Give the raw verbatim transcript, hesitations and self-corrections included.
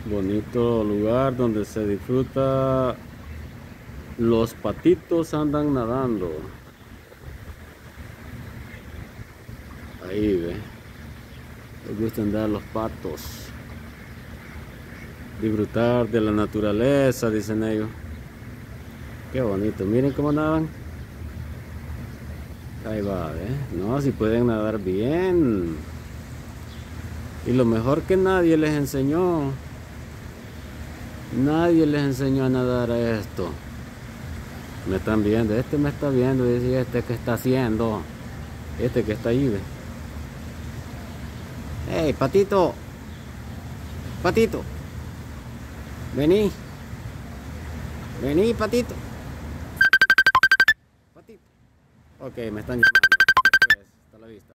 Bonito lugar donde se disfruta. Los patitos andan nadando. Ahí ve. Les gusta andar los patos. Disfrutar de la naturaleza, dicen ellos. Qué bonito. Miren cómo nadan. Ahí va, ¿eh? No, si pueden nadar bien. Y lo mejor que nadie les enseñó. Nadie les enseñó a nadar a esto. Me están viendo. Este me está viendo. Dice, este que está haciendo. Este que está ahí, ve. Hey, patito. Patito. Vení. Vení, patito. Patito. Ok, me están llamando. Hasta la vista.